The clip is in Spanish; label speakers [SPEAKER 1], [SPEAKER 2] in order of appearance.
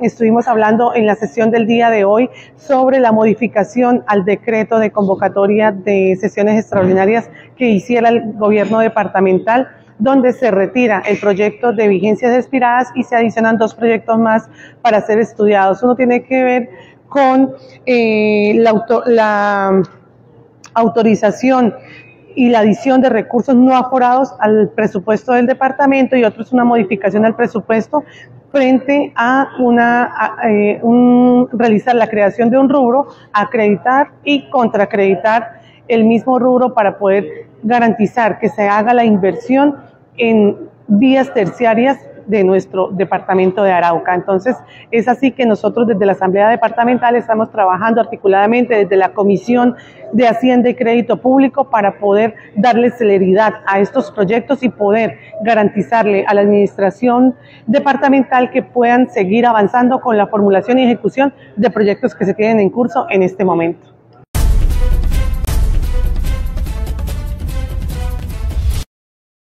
[SPEAKER 1] estuvimos hablando en la sesión del día de hoy sobre la modificación al decreto de convocatoria de sesiones extraordinarias que hiciera el gobierno departamental, donde se retira el proyecto de vigencias expiradas y se adicionan 2 proyectos más para ser estudiados. Uno tiene que ver con la autorización y la adición de recursos no aforados al presupuesto del departamento, y otro es una modificación al presupuesto frente a realizar la creación de un rubro, acreditar y contraacreditar el mismo rubro para poder garantizar que se haga la inversión en vías terciarias de nuestro departamento de Arauca. Entonces, es así que nosotros desde la Asamblea Departamental estamos trabajando articuladamente desde la Comisión de Hacienda y Crédito Público para poder darle celeridad a estos proyectos y poder garantizarle a la administración departamental que puedan seguir avanzando con la formulación y ejecución de proyectos que se tienen en curso en este momento.